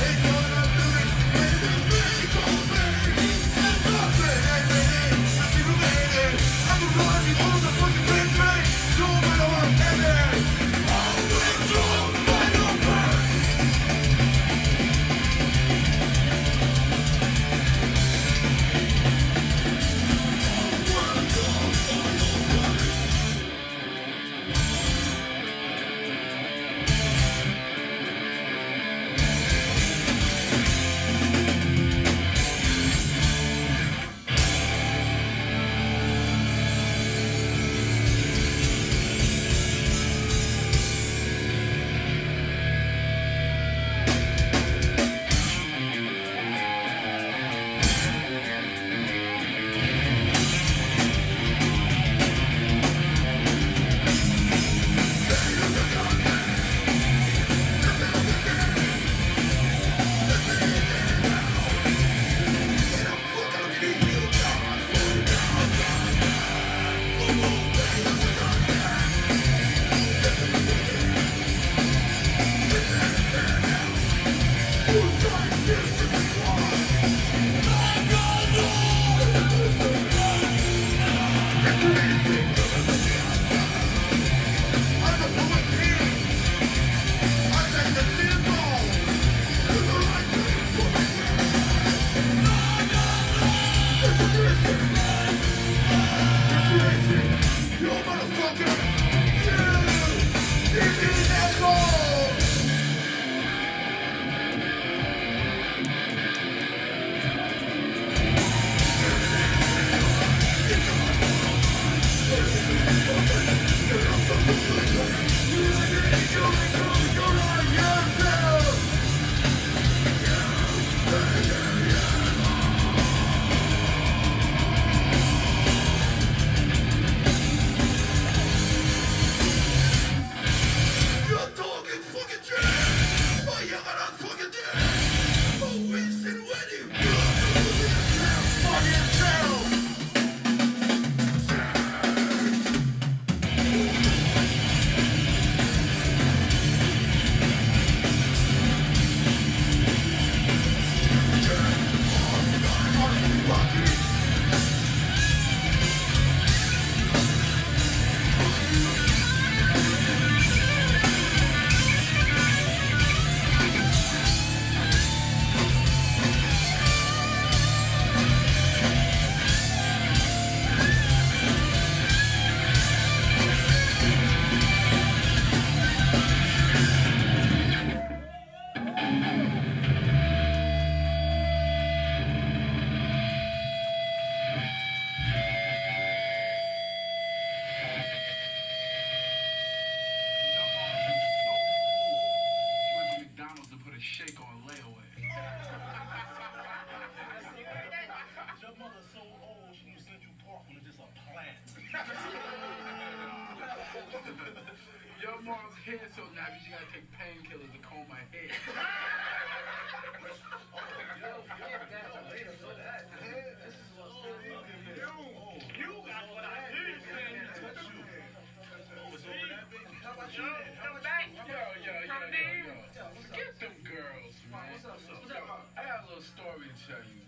Your mom's hair so nappy, she gotta take painkillers to comb my hair. You got what I did. Come back. Yo. Get them girls, man. I got a little story to tell you.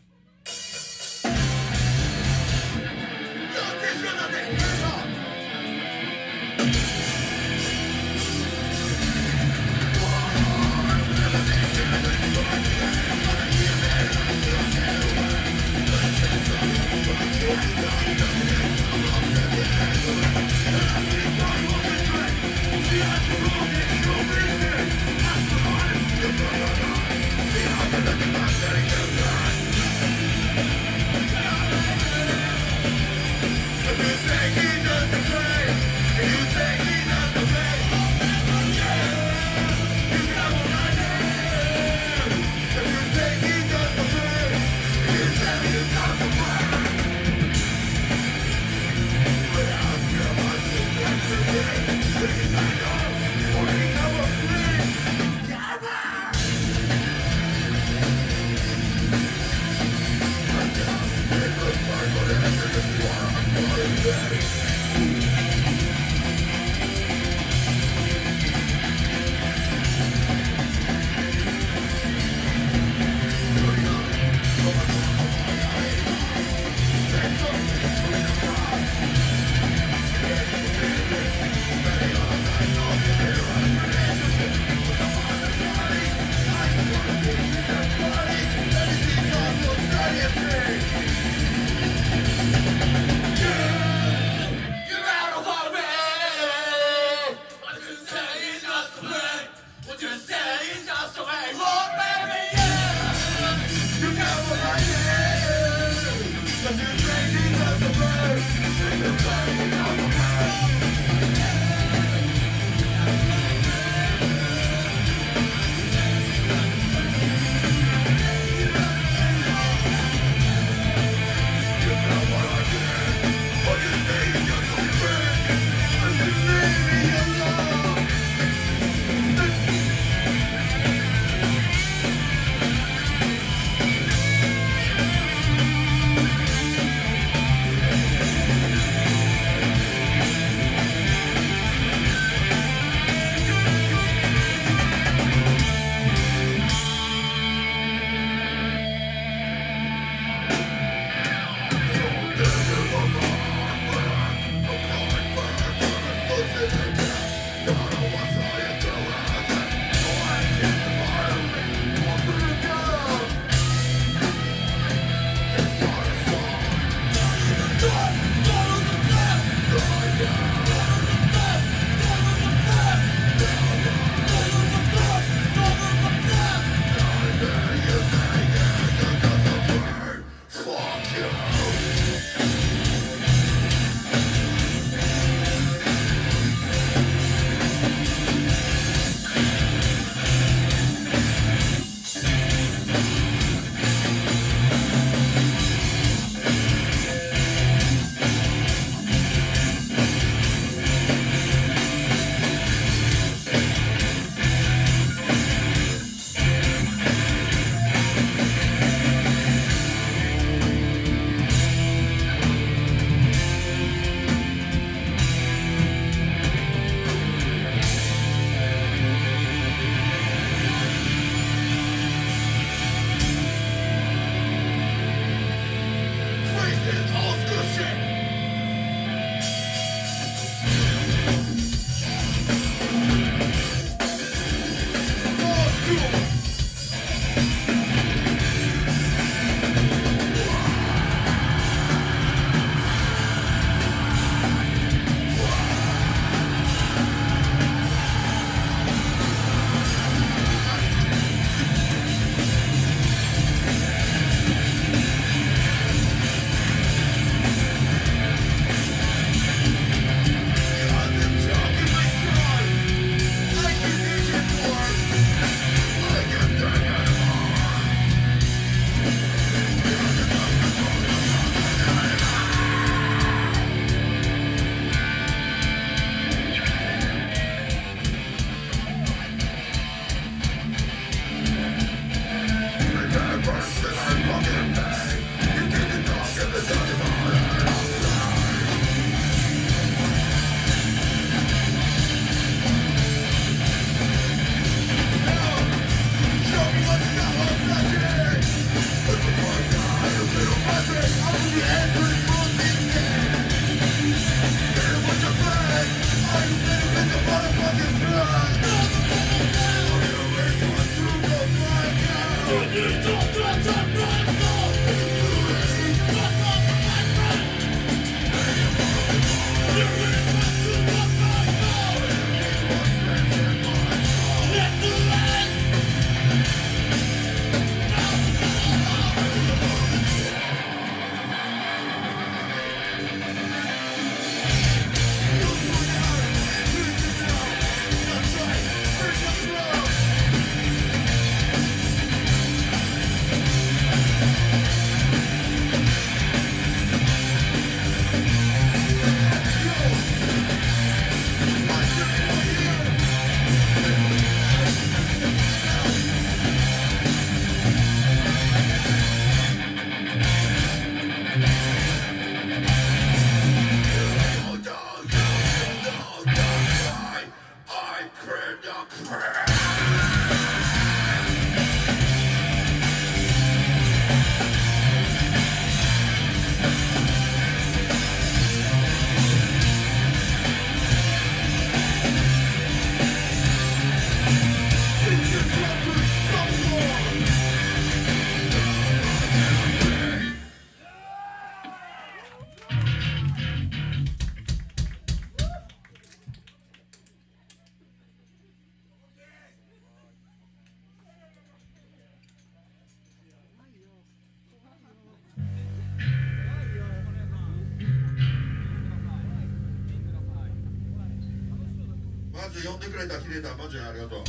まず呼んでくれたヒデタマジでありがとう。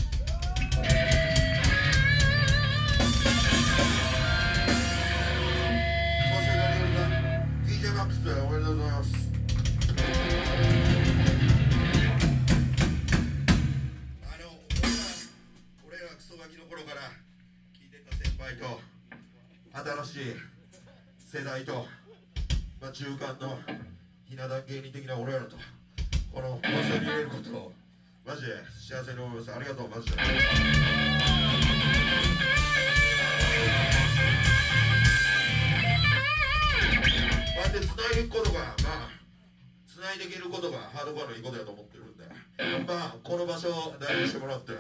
そして何よりだ DJ マックスおめでとうございます。俺らクソガキの頃から聞いてた先輩と新しい世代と、中間のひな壇芸人的な俺らとこの場所に入れることをマジで幸せに思います。ありがとうマジで。でつないでいくことがつないでいけることがハードコアのいいことだと思ってるんで、この場所を大事にしてもらって、で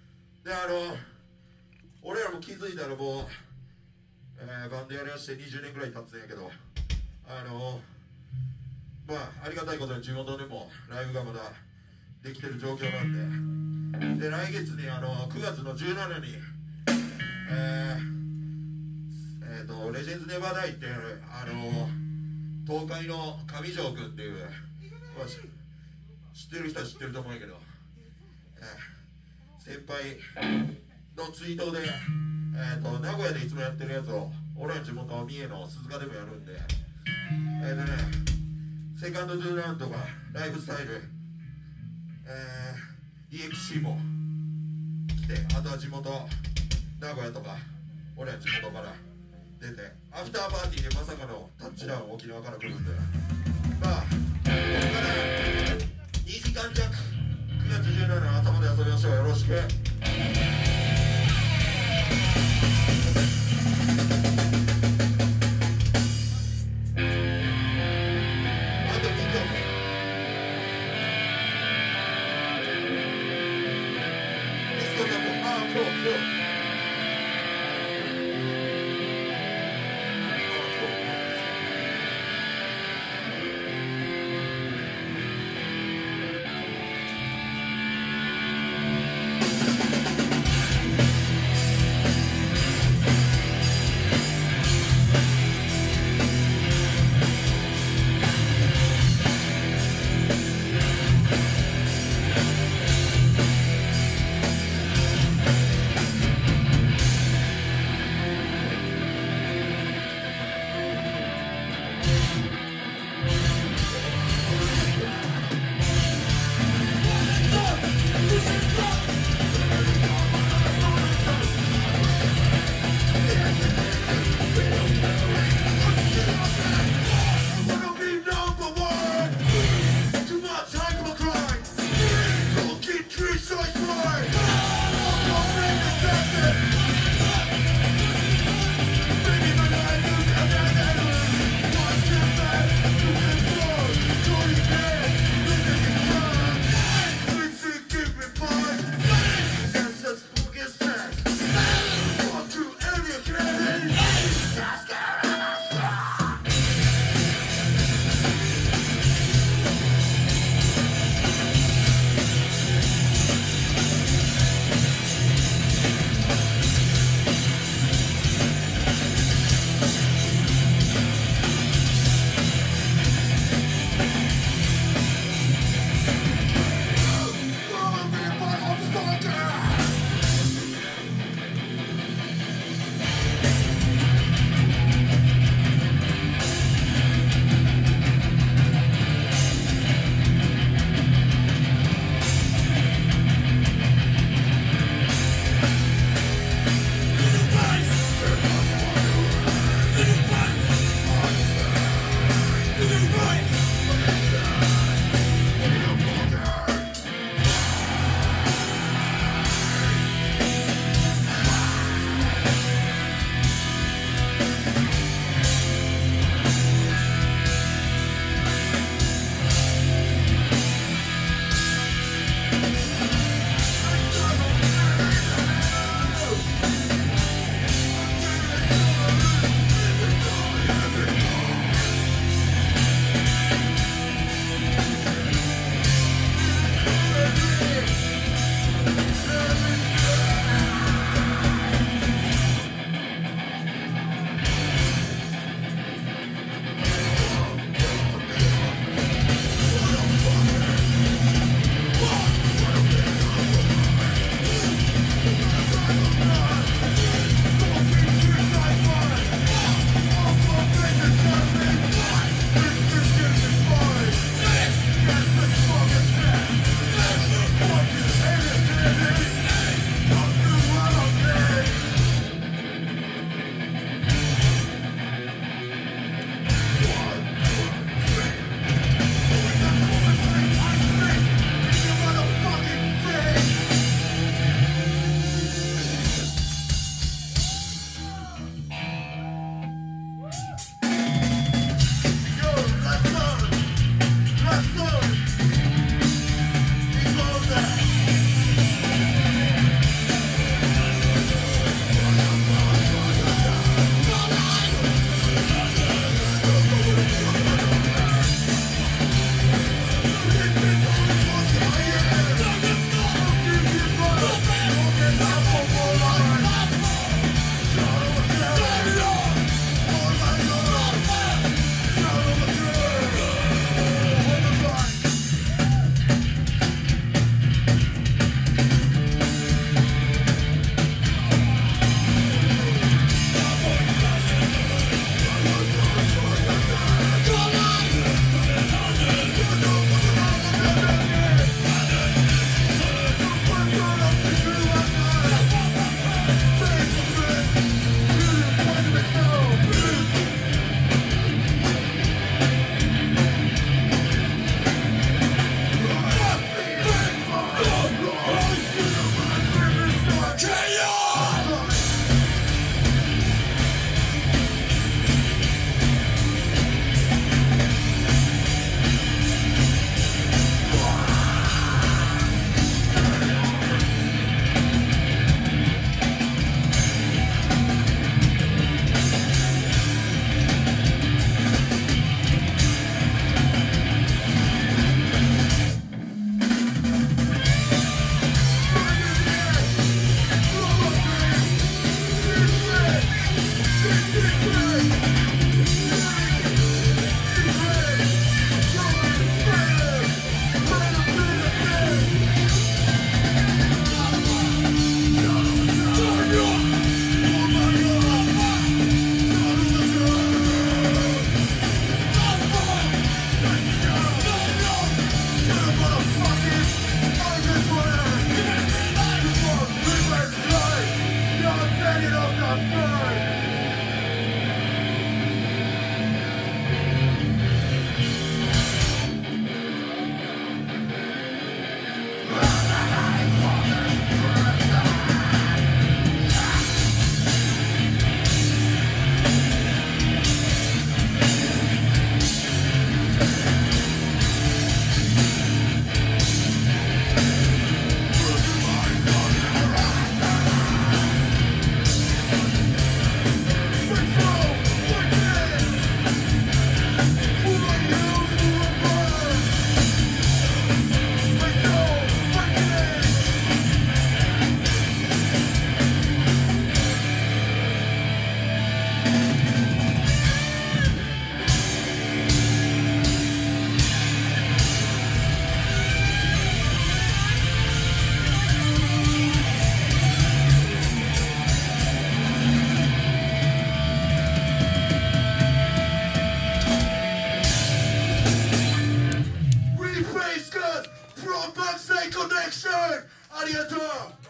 俺らも気づいたらもう、バンドやりだして20年ぐらい経つんやけど、ありがたいことに地元でもライブがまだできてる状況なんで、来月に9月の17にレジェンズネバーダイって東海の上条君っていう、知ってる人は知ってると思うんやけど、先輩のツイートで、名古屋でいつもやってるやつを俺ら地元三重の鈴鹿でもやるんで、セカンドトゥーラウンドとかライフスタイル、EXC も来て、あとは地元名古屋とか俺ら地元から出て、アフターパーティーでまさかのタッチダウン沖縄から来るんで、ここから2時間弱9月17日の朝まで遊びましょう。よろしく。 face cuts from Backside Connection. ありがとう。